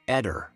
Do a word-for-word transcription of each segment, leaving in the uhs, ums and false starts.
Eder.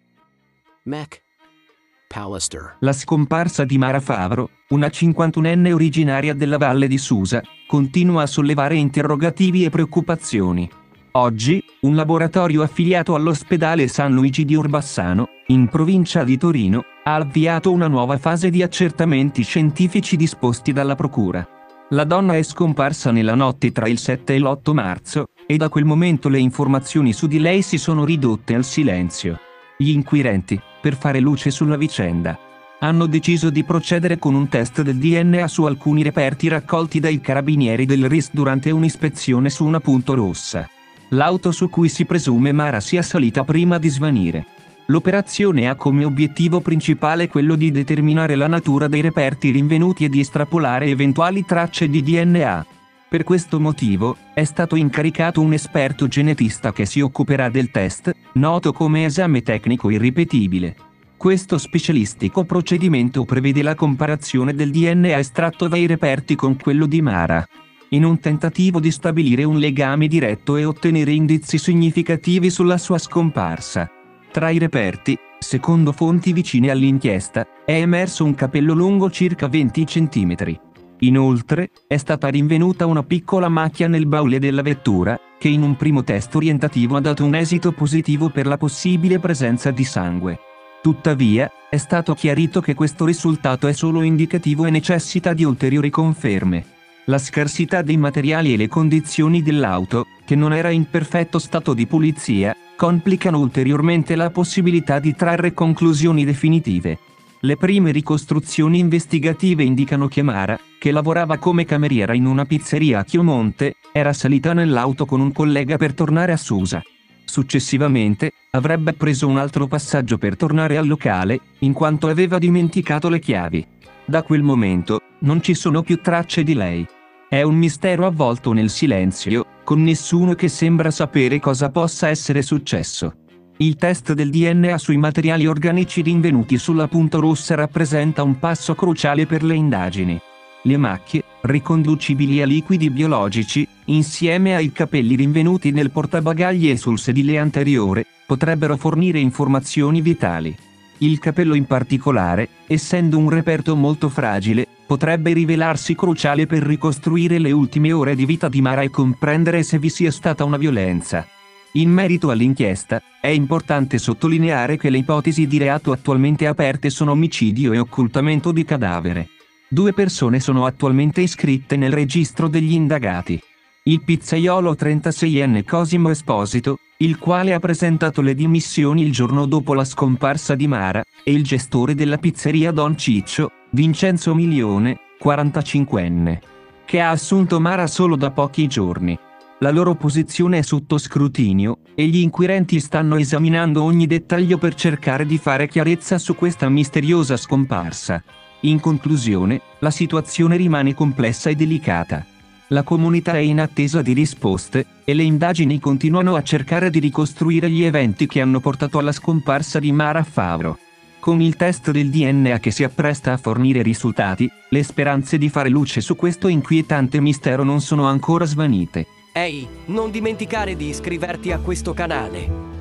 Mac. Pallister. La scomparsa di Mara Favro, una cinquantunenne originaria della Valle di Susa, continua a sollevare interrogativi e preoccupazioni. Oggi, un laboratorio affiliato all'ospedale San Luigi di Orbassano, in provincia di Torino, ha avviato una nuova fase di accertamenti scientifici disposti dalla procura. La donna è scomparsa nella notte tra il sette e l'otto marzo, e da quel momento le informazioni su di lei si sono ridotte al silenzio. Gli inquirenti, per fare luce sulla vicenda, hanno deciso di procedere con un test del D N A su alcuni reperti raccolti dai carabinieri del R I S durante un'ispezione su una Punto Rossa, l'auto su cui si presume Mara sia salita prima di svanire. L'operazione ha come obiettivo principale quello di determinare la natura dei reperti rinvenuti e di estrapolare eventuali tracce di D N A. Per questo motivo, è stato incaricato un esperto genetista che si occuperà del test, noto come esame tecnico irripetibile. Questo specialistico procedimento prevede la comparazione del D N A estratto dai reperti con quello di Mara, in un tentativo di stabilire un legame diretto e ottenere indizi significativi sulla sua scomparsa. Tra i reperti, secondo fonti vicine all'inchiesta, è emerso un capello lungo circa venti centimetri. Inoltre, è stata rinvenuta una piccola macchia nel baule della vettura, che in un primo test orientativo ha dato un esito positivo per la possibile presenza di sangue. Tuttavia, è stato chiarito che questo risultato è solo indicativo e necessita di ulteriori conferme. La scarsità dei materiali e le condizioni dell'auto, che non era in perfetto stato di pulizia, complicano ulteriormente la possibilità di trarre conclusioni definitive. Le prime ricostruzioni investigative indicano che Mara, che lavorava come cameriera in una pizzeria a Chiomonte, era salita nell'auto con un collega per tornare a Susa. Successivamente, avrebbe preso un altro passaggio per tornare al locale, in quanto aveva dimenticato le chiavi. Da quel momento, non ci sono più tracce di lei. È un mistero avvolto nel silenzio, con nessuno che sembra sapere cosa possa essere successo. Il test del D N A sui materiali organici rinvenuti sulla Punto Rossa rappresenta un passo cruciale per le indagini. Le macchie, riconducibili a liquidi biologici, insieme ai capelli rinvenuti nel portabagagli e sul sedile anteriore, potrebbero fornire informazioni vitali. Il capello in particolare, essendo un reperto molto fragile, potrebbe rivelarsi cruciale per ricostruire le ultime ore di vita di Mara e comprendere se vi sia stata una violenza. In merito all'inchiesta, è importante sottolineare che le ipotesi di reato attualmente aperte sono omicidio e occultamento di cadavere. Due persone sono attualmente iscritte nel registro degli indagati. Il pizzaiolo trentaseienne Cosimo Esposito, il quale ha presentato le dimissioni il giorno dopo la scomparsa di Mara, e il gestore della pizzeria Don Ciccio, Vincenzo Milione, quarantacinquenne, che ha assunto Mara solo da pochi giorni. La loro posizione è sotto scrutinio, e gli inquirenti stanno esaminando ogni dettaglio per cercare di fare chiarezza su questa misteriosa scomparsa. In conclusione, la situazione rimane complessa e delicata. La comunità è in attesa di risposte, e le indagini continuano a cercare di ricostruire gli eventi che hanno portato alla scomparsa di Mara Favro. Con il test del D N A che si appresta a fornire risultati, le speranze di fare luce su questo inquietante mistero non sono ancora svanite. Ehi, non dimenticare di iscriverti a questo canale.